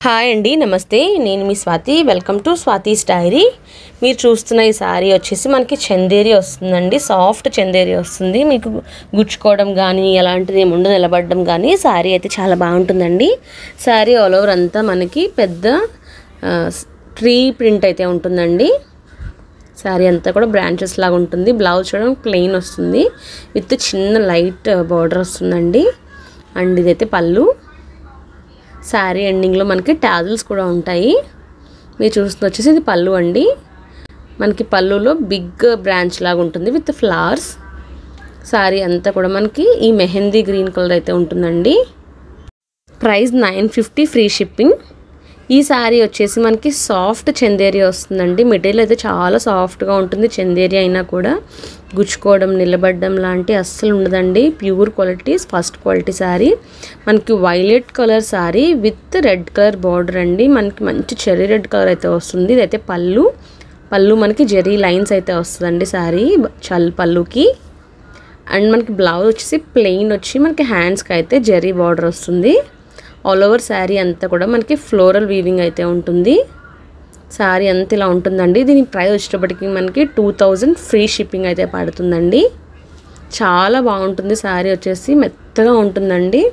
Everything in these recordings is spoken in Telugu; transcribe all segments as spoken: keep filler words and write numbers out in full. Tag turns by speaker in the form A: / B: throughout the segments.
A: హాయ్ అండి, నమస్తే. నేను మీ Swathi. Welcome to Swathi's diary. మీరు చూస్తున్న ఈ శారీ వచ్చేసి మనకి చందేరి వస్తుందండి. సాఫ్ట్ చందేరి వస్తుంది. మీకు గుచ్చుకోవడం కానీ అలాంటిది ఏమి ఉండదు, నిలబడడం కానీ. శారీ అయితే చాలా బాగుంటుందండి. శారీ ఆల్ ఓవర్ అంతా మనకి పెద్ద ట్రీ ప్రింట్ అయితే ఉంటుందండి. శారీ అంతా కూడా బ్రాంచెస్ లాగా ఉంటుంది. బ్లౌజ్ చూడడం ప్లెయిన్ వస్తుంది, విత్ చిన్న లైట్ బార్డర్ వస్తుందండి. అండ్ ఇదైతే పళ్ళు. శారీ ఎండింగ్లో మనకి టాజిల్స్ కూడా ఉంటాయి. మీరు చూస్తున్న వచ్చేసి ఇది పళ్ళు అండి. మనకి పళ్ళులో బిగ్ బ్రాంచ్ లాగా ఉంటుంది విత్ ఫ్లవర్స్. శారీ అంతా కూడా మనకి ఈ మెహందీ గ్రీన్ కలర్ అయితే ఉంటుందండి. Price nine fifty, free shipping. ఈ శారీ వచ్చేసి మనకి సాఫ్ట్ చందేరి వస్తుందండి. మెటీరియల్ అయితే చాలా సాఫ్ట్గా ఉంటుంది. చందేరి అయినా కూడా గుచ్చుకోవడం, నిలబడడం లాంటి అస్సలు ఉండదండి. Pure quality, first quality sari. మనకి violet colour sari with red colour border అండి. మనకి మంచి చెర్రీ రెడ్ కలర్ అయితే వస్తుంది. ఇదైతే పళ్ళు. పళ్ళు మనకి జెరీ లైన్స్ అయితే వస్తుందండి శారీ చల్ పళ్ళుకి. అండ్ మనకి బ్లౌజ్ వచ్చేసి ప్లెయిన్ వచ్చి మనకి హ్యాండ్స్కి అయితే జెరీ బార్డర్ వస్తుంది. ఆల్ ఓవర్ శారీ అంతా కూడా మనకి ఫ్లోరల్ వీవింగ్ అయితే ఉంటుంది. శారీ అంతా ఇలా ఉంటుందండి. దీని ప్రైస్ వచ్చేటప్పటికి మనకి టూ థౌజండ్ ఫ్రీ షిప్పింగ్ అయితే పడుతుందండి. చాలా బాగుంటుంది. శారీ వచ్చేసి మెత్తగా ఉంటుందండి.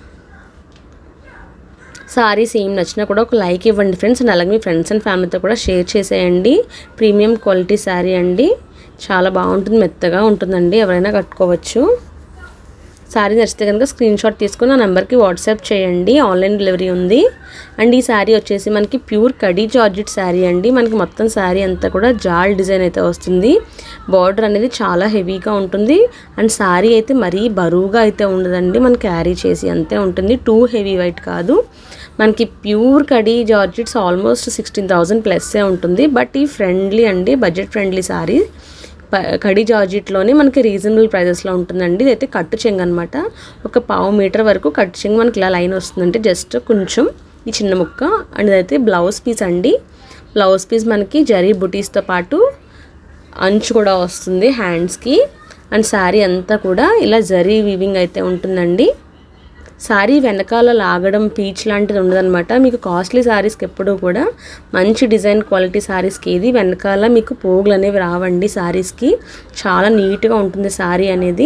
A: శారీ సేమ్ నచ్చినా కూడా ఒక లైక్ ఇవ్వండి ఫ్రెండ్స్. అండ్ అలాగే మీ ఫ్రెండ్స్ అండ్ ఫ్యామిలీతో కూడా షేర్ చేసేయండి. ప్రీమియం క్వాలిటీ శారీ అండి. చాలా బాగుంటుంది, మెత్తగా ఉంటుందండి. ఎవరైనా కట్టుకోవచ్చు. శారీ నచ్చితే కనుక స్క్రీన్ షాట్ తీసుకుని నా నెంబర్కి వాట్సాప్ చేయండి. ఆన్లైన్ డెలివరీ ఉంది. అండ్ ఈ శారీ వచ్చేసి మనకి ప్యూర్ కడీ జార్జెట్ శారీ అండి. మనకి మొత్తం శారీ అంతా కూడా జాల్ డిజైన్ అయితే వస్తుంది. బార్డర్ అనేది చాలా హెవీగా ఉంటుంది. అండ్ శారీ అయితే మరీ బరువుగా అయితే ఉండదండి. మనం క్యారీ చేసి అంతే ఉంటుంది. టూ హెవీ వైట్ కాదు. మనకి pure khadi georgettes almost sixteen thousand ప్లస్సే ఉంటుంది. బట్ ఈ ఫ్రెండ్లీ అండి, బడ్జెట్ ఫ్రెండ్లీ శారీ. కడీ జార్జెట్లోనే మనకి రీజనబుల్ ప్రైజెస్లో ఉంటుందండి. ఇదైతే కట్టు చెంగు అనమాట. ఒక పావు మీటర్ వరకు కట్టు చెంగు మనకి ఇలా లైన్ వస్తుందంటే జస్ట్ కొంచెం ఈ చిన్న ముక్క. అండ్ ఇదైతే బ్లౌజ్ పీస్ అండి. బ్లౌజ్ పీస్ మనకి జరీ బుటీస్తో పాటు అంచు కూడా వస్తుంది హ్యాండ్స్కి. అండ్ శారీ అంతా కూడా ఇలా జరీ వీవింగ్ అయితే ఉంటుందండి. శారీ వెనకాల లాగడం, పీచ్ లాంటిది ఉండదన్నమాట. మీకు కాస్ట్లీ శారీస్కి ఎప్పుడూ కూడా మంచి డిజైన్ క్వాలిటీ శారీస్కి ఏది వెనకాల మీకు పోగులు అనేవి రావండి. శారీస్కి చాలా నీట్గా ఉంటుంది శారీ అనేది.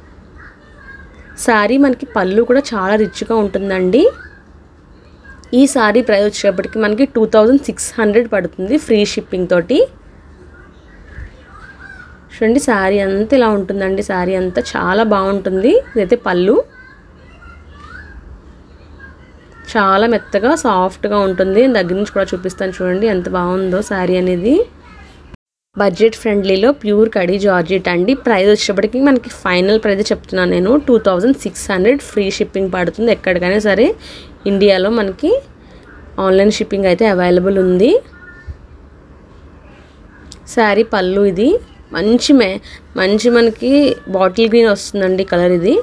A: శారీ మనకి పళ్ళు కూడా చాలా రిచ్గా ఉంటుందండి. ఈ శారీ ప్రైస్ వచ్చేటప్పటికి మనకి టూ థౌజండ్ సిక్స్ హండ్రెడ్ పడుతుంది ఫ్రీ షిప్పింగ్ తోటి. చూడండి శారీ అంతా ఇలా ఉంటుందండి. శారీ అంతా చాలా బాగుంటుంది. ఇదైతే పళ్ళు. చాలా మెత్తగా సాఫ్ట్గా ఉంటుంది. దగ్గర నుంచి కూడా చూపిస్తాను చూడండి ఎంత బాగుందో శారీ అనేది. బడ్జెట్ ఫ్రెండ్లీలో ప్యూర్ కడీ జార్జెట్ అండి. ప్రైస్ వచ్చేటప్పటికి మనకి ఫైనల్ ప్రైస్ చెప్తున్నాను నేను. Two thousand six hundred free shipping పడుతుంది. ఎక్కడికైనా సరే ఇండియాలో మనకి ఆన్లైన్ షిప్పింగ్ అయితే అవైలబుల్ ఉంది. శారీ పళ్ళు ఇది మంచి మే మంచి మనకి బాటిల్ గ్రీన్ వస్తుందండి కలర్ ఇది.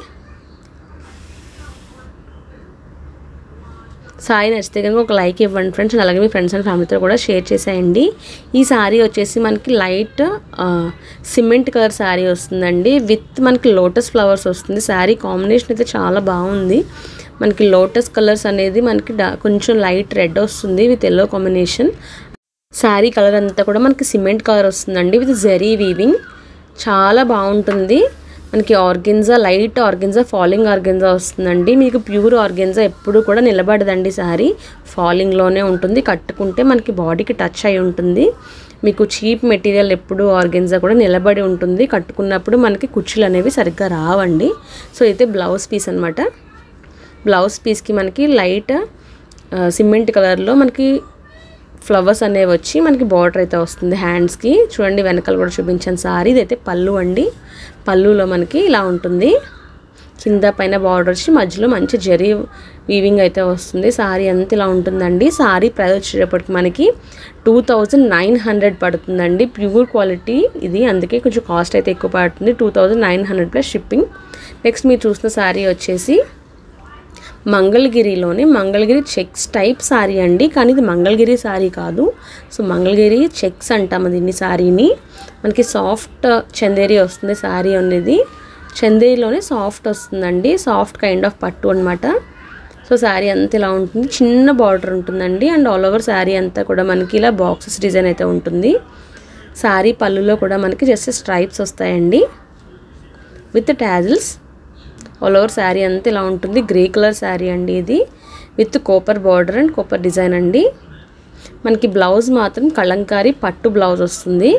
A: శారీ నచ్చితే కనుక ఒక లైక్ ఇవ్వండి ఫ్రెండ్స్. అలాగే మీ ఫ్రెండ్స్ అండ్ ఫ్యామిలీతో కూడా షేర్ చేసేయండి. ఈ శారీ వచ్చేసి మనకి లైట్ సిమెంట్ కలర్ శారీ వస్తుందండి. విత్ మనకి లోటస్ ఫ్లవర్స్ వస్తుంది. శారీ కాంబినేషన్ అయితే చాలా బాగుంది. మనకి లోటస్ కలర్స్ అనేది మనకి కొంచెం లైట్ రెడ్ వస్తుంది with yellow combination. Sari colour అంతా కూడా మనకి సిమెంట్ కలర్ వస్తుందండి విత్ జరీ వీవింగ్. చాలా బాగుంటుంది. మనకి organza, light organza, falling organza వస్తుందండి. మీకు ప్యూర్ ఆర్గెన్జా ఎప్పుడు కూడా నిలబడదండి. శారీ ఫాలింగ్లోనే ఉంటుంది. కట్టుకుంటే మనకి బాడీకి టచ్ అయి ఉంటుంది. మీకు చీప్ మెటీరియల్ ఎప్పుడు ఆర్గెన్జా కూడా నిలబడి ఉంటుంది. కట్టుకున్నప్పుడు మనకి కుచ్చులు అనేవి సరిగ్గా రావండి. సో అయితే బ్లౌజ్ పీస్ అనమాట. బ్లౌజ్ పీస్కి మనకి లైట్ సిమెంట్ కలర్లో మనకి ఫ్లవర్స్ అనేవి వచ్చి మనకి బార్డర్ అయితే వస్తుంది హ్యాండ్స్కి. చూడండి వెనకాల కూడా చూపించాను శారీ. ఇదైతే పళ్ళు అండి. పళ్ళులో మనకి ఇలా ఉంటుంది. కింద పైన బార్డర్ వచ్చి మధ్యలో మంచి జరీ వీవింగ్ అయితే వస్తుంది. శారీ అంతా ఇలా ఉంటుందండి. శారీ ప్రైస్ వచ్చేటప్పటికి మనకి టూ థౌజండ్ నైన్ హండ్రెడ్ పడుతుందండి. ప్యూర్ క్వాలిటీ ఇది, అందుకే కొంచెం కాస్ట్ అయితే ఎక్కువ పడుతుంది. Two thousand nine hundred plus shipping. Next మీరు చూసిన శారీ వచ్చేసి మంగళగిరిలోనే మంగళగిరి చెక్స్ టైప్ శారీ అండి. కానీ ఇది మంగళగిరి శారీ కాదు. సో మంగళగిరి చెక్స్ అంటాము దీన్ని. శారీని మనకి సాఫ్ట్ చందేరి వస్తుంది శారీ అనేది. చందేరిలోనే సాఫ్ట్ వస్తుందండి. సాఫ్ట్ కైండ్ ఆఫ్ పట్టు అనమాట. సో శారీ అంతా ఇలా ఉంటుంది, చిన్న బార్డర్ ఉంటుందండి. అండ్ ఆల్ ఓవర్ శారీ అంతా కూడా మనకి ఇలా బాక్సెస్ డిజైన్ అయితే ఉంటుంది. శారీ పళ్ళులో కూడా మనకి జస్ట్ స్ట్రైప్స్ వస్తాయండి with tassels. All over sari అంతా ఇలా ఉంటుంది. గ్రే కలర్ శారీ అండి ఇది, with copper border and copper design అండి. మనకి బ్లౌజ్ మాత్రం కలంకారీ పట్టు బ్లౌజ్ వస్తుంది.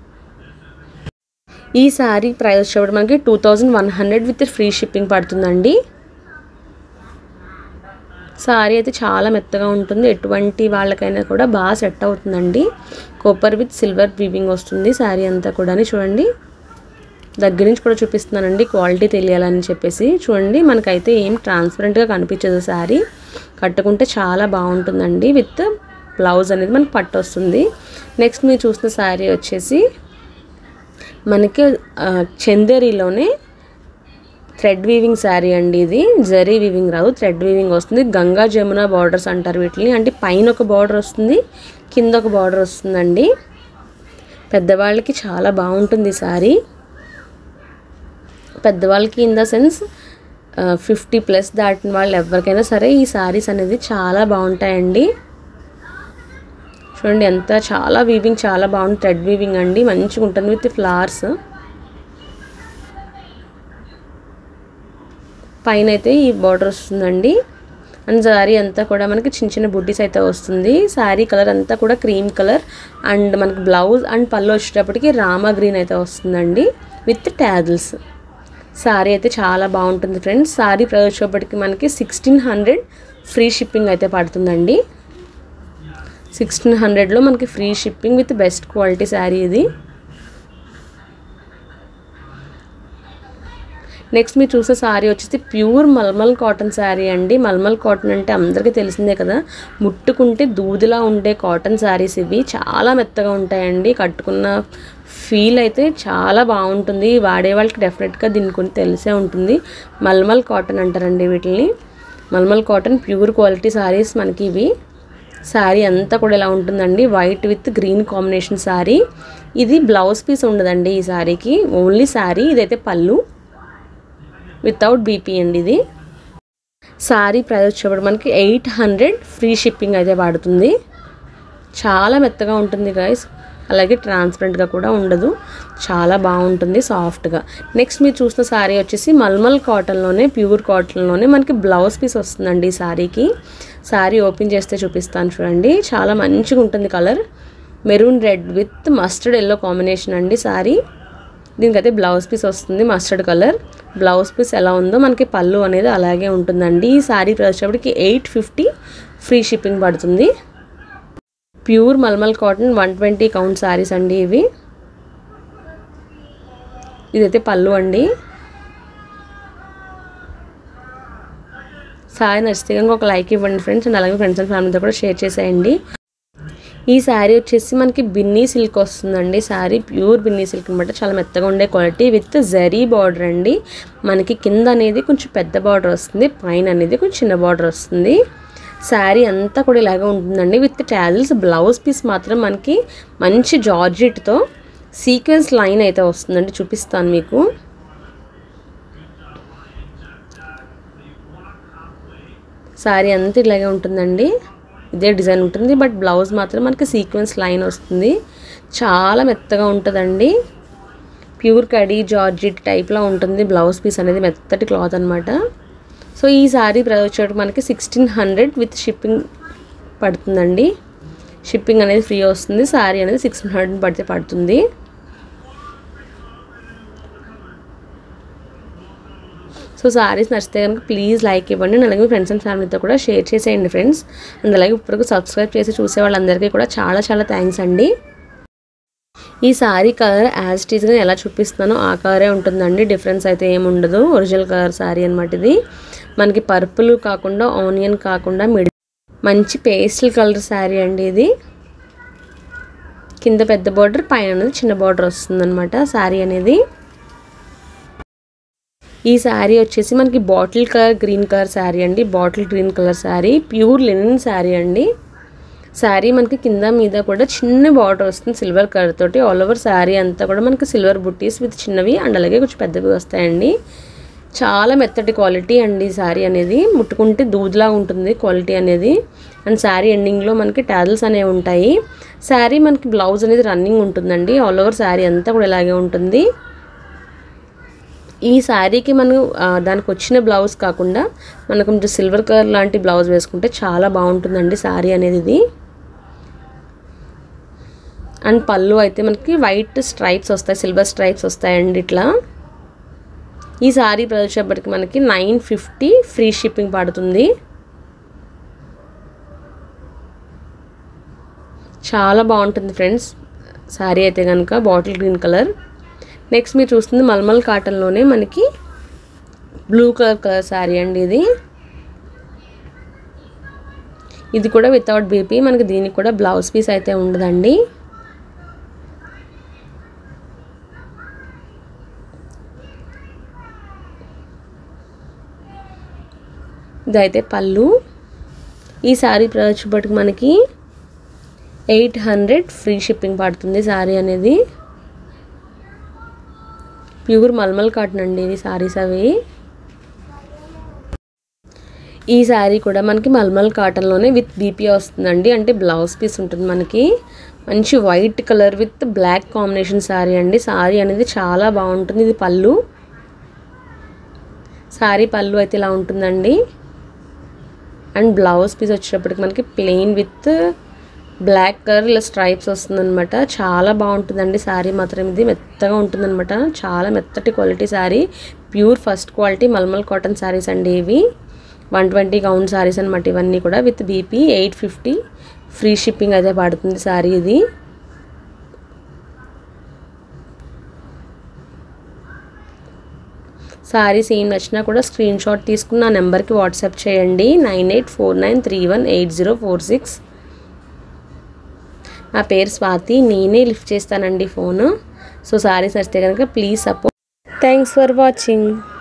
A: ఈ శారీ ప్రైస్ వచ్చేటప్పుడు మనకి two thousand one hundred with free shipping పడుతుందండి. శారీ అయితే చాలా మెత్తగా ఉంటుంది, ఎటువంటి వాళ్ళకైనా కూడా బాగా సెట్ అవుతుందండి. కోపర్ విత్ సిల్వర్ వీవింగ్ వస్తుంది శారీ అంతా కూడా. చూడండి, దగ్గర నుంచి కూడా చూపిస్తున్నానండి క్వాలిటీ తెలియాలని చెప్పేసి. చూడండి, మనకైతే ఏం ట్రాన్స్పరెంట్గా కనిపించదు శారీ, కట్టుకుంటే చాలా బాగుంటుందండి. విత్ బ్లౌజ్ అనేది మనకి పట్టు వస్తుంది. నెక్స్ట్ మీరు చూసిన శారీ వచ్చేసి మనకి చందేరిలోనే థ్రెడ్ వీవింగ్ శారీ అండి. ఇది జరీ వీవింగ్ రాదు, థ్రెడ్ వీవింగ్ వస్తుంది. గంగా జమున బార్డర్స్ అంటారు వీటిని. అంటే పైన ఒక బార్డర్ వస్తుంది, కింద ఒక బార్డర్ వస్తుందండి. పెద్దవాళ్ళకి చాలా బాగుంటుంది శారీ. పెద్దవాళ్ళకి in the sense fifty plus దాటిన వాళ్ళు ఎవరికైనా సరే ఈ శారీస్ అనేది చాలా బాగుంటాయండి. చూడండి, ఎంత చాలా వీవింగ్ చాలా బాగుంది, థ్రెడ్ వీవింగ్ అండి, మంచిగా ఉంటుంది విత్ ఫ్లవర్స్. పైన అయితే ఈ బార్డర్ వస్తుందండి. అండ్ శారీ అంతా కూడా మనకి చిన్న చిన్న బుడ్డీస్ అయితే వస్తుంది. శారీ కలర్ అంతా కూడా క్రీమ్ కలర్. అండ్ మనకి బ్లౌజ్ అండ్ పళ్ళు వచ్చేటప్పటికి రామా గ్రీన్ అయితే వస్తుందండి విత్ టాజిల్స్. శారీ అయితే చాలా బాగుంటుంది ఫ్రెండ్స్. శారీ ప్రైస్ వచ్చేటప్పటికి మనకి సిక్స్టీన్ హండ్రెడ్ ఫ్రీ షిప్పింగ్ అయితే పడుతుందండి. సిక్స్టీన్ హండ్రెడ్లో మనకి free shipping with best quality sari ఇది. నెక్స్ట్ మీరు చూసే శారీ వచ్చేసి ప్యూర్ మల్మల్ కాటన్ శారీ అండి. మల్మల్ కాటన్ అంటే అందరికీ తెలిసిందే కదా, ముట్టుకుంటే దూదిలా ఉండే కాటన్ శారీస్ ఇవి. చాలా మెత్తగా ఉంటాయండి, కట్టుకున్న ఫీల్ అయితే చాలా బాగుంటుంది. వాడే వాళ్ళకి డెఫినెట్గా దీని గురించి తెలిసే ఉంటుంది. మల్మల్ కాటన్ అంటారండి వీటిని. Mulmul cotton pure quality saris మనకి ఇవి. శారీ అంతా కూడా ఇలా ఉంటుందండి, white with green combination sari. ఇది బ్లౌజ్ పీస్ ఉండదండి ఈ శారీకి, ఓన్లీ శారీ. ఇదైతే పళ్ళు వితౌట్ బీపీ అండి ఇది. శారీ ప్రైస్ వచ్చేప్పుడు మనకి ఎయిట్ హండ్రెడ్ ఫ్రీ షిప్పింగ్ అయితే పడుతుంది. చాలా మెత్తగా ఉంటుంది గైస్, అలాగే ట్రాన్స్పరెంట్గా కూడా ఉండదు, చాలా బాగుంటుంది సాఫ్ట్గా. నెక్స్ట్ మీరు చూసిన శారీ వచ్చేసి మల్మల్ కాటన్లోనే, ప్యూర్ కాటన్లోనే మనకి బ్లౌజ్ పీస్ వస్తుందండి ఈ శారీకి. శారీ ఓపెన్ చేస్తే చూపిస్తాను చూడండి, చాలా మంచిగా ఉంటుంది colour. Maroon red with mustard yellow combination అండి శారీ. దీనికైతే బ్లౌజ్ పీస్ వస్తుంది మస్టర్డ్ కలర్. బ్లౌజ్ పీస్ ఎలా ఉందో మనకి పళ్ళు అనేది అలాగే ఉంటుందండి. ఈ శారీ ప్రైస్ వచ్చేటప్పటికి ఎయిట్ ఫిఫ్టీ ఫ్రీ షిప్పింగ్ పడుతుంది. Pure mulmul cotton one twenty count saris అండి ఇవి. ఇదైతే పళ్ళు అండి. శారీ నచ్చితే కనుక ఒక లైక్ ఇవ్వండి ఫ్రెండ్స్, అండ్ అలాగే ఫ్రెండ్స్ అండ్ ఫ్యామిలీతో కూడా షేర్ చేసేయండి. ఈ శారీ వచ్చేసి మనకి బిన్నీ సిల్క్ వస్తుందండి. శారీ ప్యూర్ బిన్నీ సిల్క్ అనమాట, చాలా మెత్తగా ఉండే క్వాలిటీ విత్ జరీ బార్డర్ అండి. మనకి కింద అనేది కొంచెం పెద్ద బార్డర్ వస్తుంది, పైన అనేది కొంచెం చిన్న బార్డర్ వస్తుంది. శారీ అంతా కూడా ఇలాగే ఉంటుందండి విత్ టాజిల్స్. బ్లౌజ్ పీస్ మాత్రం మనకి మంచి జార్జెట్తో సీక్వెన్స్ లైన్ అయితే వస్తుందండి, చూపిస్తాను మీకు. శారీ అంతా ఇలాగే ఉంటుందండి, ఇదే డిజైన్ ఉంటుంది. బట్ బ్లౌజ్ మాత్రం మనకి సీక్వెన్స్ లైన్ వస్తుంది, చాలా మెత్తగా ఉంటుందండి. ప్యూర్ కడీ జార్జెట్ టైప్లో ఉంటుంది బ్లౌజ్ పీస్ అనేది, మెత్తటి క్లాత్ అనమాట. సో ఈ శారీ ప్రైస్ వచ్చేటప్పుడు మనకి సిక్స్టీన్ హండ్రెడ్ విత్ షిప్పింగ్ పడుతుందండి. షిప్పింగ్ అనేది ఫ్రీ వస్తుంది. శారీ అనేది సిక్స్టీన్ హండ్రెడ్ పడితే పడుతుంది. సో శారీస్ నచ్చితే కనుక ప్లీజ్ లైక్ ఇవ్వండి, అలాగే ఫ్రెండ్స్ అండ్ ఫ్యామిలీతో కూడా షేర్ చేసేయండి ఫ్రెండ్స్. అండ్ అలాగే ఇప్పుడు సబ్స్క్రైబ్ చేసి చూసే వాళ్ళందరికీ కూడా చాలా చాలా థ్యాంక్స్ అండి. ఈ శారీ కలర్ యాజ్ ఇట్ ఈస్గా ఎలా చూపిస్తున్నానో ఆ కలరే ఉంటుందండి, డిఫరెన్స్ అయితే ఏమి ఉండదు. ఒరిజినల్ కలర్ శారీ అనమాట ఇది. మనకి పర్పుల్ కాకుండా, ఆనియన్ కాకుండా మిడి మంచి పేస్టల్ కలర్ శారీ అండి ఇది. కింద పెద్ద బార్డర్, పైన అనేది చిన్న బార్డర్ వస్తుందన్నమాట శారీ అనేది. ఈ శారీ వచ్చేసి మనకి bottle colour green colour sari అండి. Bottle green colour sari, pure linen sari అండి. శారీ మనకి కింద మీద కూడా చిన్న బార్డర్ వస్తుంది సిల్వర్ కలర్ తోటి. ఆల్ ఓవర్ శారీ అంతా కూడా మనకి సిల్వర్ బుట్టీస్ విత్ చిన్నవి అండ్ అలాగే కొంచెం పెద్దవి వస్తాయండి. చాలా మెత్తటి క్వాలిటీ అండి శారీ అనేది, ముట్టుకుంటే దూదిలా ఉంటుంది క్వాలిటీ అనేది. అండ్ శారీ ఎండింగ్లో మనకి టాజిల్స్ అనేవి ఉంటాయి. శారీ మనకి బ్లౌజ్ అనేది రన్నింగ్ ఉంటుందండి, ఆల్ ఓవర్ శారీ అంతా కూడా ఇలాగే ఉంటుంది. ఈ శారీకి మనం దానికి వచ్చిన బ్లౌజ్ కాకుండా మనకు కొంచెం సిల్వర్ కలర్ లాంటి బ్లౌజ్ వేసుకుంటే చాలా బాగుంటుందండి శారీ అనేది ఇది. అండ్ పళ్ళు అయితే మనకి వైట్ స్ట్రైప్స్ వస్తాయి, సిల్వర్ స్ట్రైప్స్ వస్తాయండి ఇట్లా. ఈ శారీ ప్రైస్ వచ్చేప్పటికి మనకి నైన్ ఫిఫ్టీ ఫ్రీ షిప్పింగ్ పడుతుంది. చాలా బాగుంటుంది ఫ్రెండ్స్ శారీ అయితే కనుక, బాటిల్ గ్రీన్ కలర్. నెక్స్ట్ మీరు చూస్తుంది మల్మల్ కాటన్లోనే మనకి బ్లూ కలర్ కలర్ శారీ అండి ఇది. ఇది కూడా వితౌట్ బీపీ, మనకి దీనికి కూడా బ్లౌజ్ పీస్ అయితే ఉండదండి. ఇదైతే పళ్ళు. ఈ శారీ ప్రైస్ వచ్చేప్పటికి మనకి ఎయిట్ హండ్రెడ్ ఫ్రీ షిప్పింగ్ పడుతుంది శారీ అనేది. ప్యూర్ మల్మల్ కాటన్ అండి ఇవి శారీస్ అవి. ఈ శారీ కూడా మనకి మల్మల్ కాటన్లోనే విత్ బీపీ వస్తుందండి, అంటే బ్లౌజ్ పీస్ ఉంటుంది మనకి. మంచి white colour with black combination sari అండి. శారీ అనేది చాలా బాగుంటుంది. ఇది పళ్ళు, శారీ పళ్ళు అయితే ఇలా ఉంటుందండి. అండ్ బ్లౌజ్ పీస్ వచ్చేటప్పటికి మనకి ప్లెయిన్ విత్ బ్లాక్ కలర్ ఇలా స్ట్రైప్స్ వస్తుందన్నమాట. చాలా బాగుంటుందండి శారీ మాత్రం, ఇది మెత్తగా ఉంటుందన్నమాట, చాలా మెత్తటి quality sari. Pure first quality mulmul cotton saris అండి ఇవి. వన్ ట్వంటీ గౌన్ శారీస్ అనమాట ఇవన్నీ కూడా, with BP. Eight fifty free shipping అయితే పడుతుంది శారీ ఇది. శారీస్ ఏం నచ్చినా కూడా స్క్రీన్ షాట్ తీసుకుని నా నెంబర్కి వాట్సాప్ చేయండి, nine eight four nine three one eight zero four six. నా పేరు స్వాతి, నేనే లిఫ్ట్ చేస్తానండి ఫోను. సో శారీస్ నచ్చితే కనుక please support. Thanks for watching.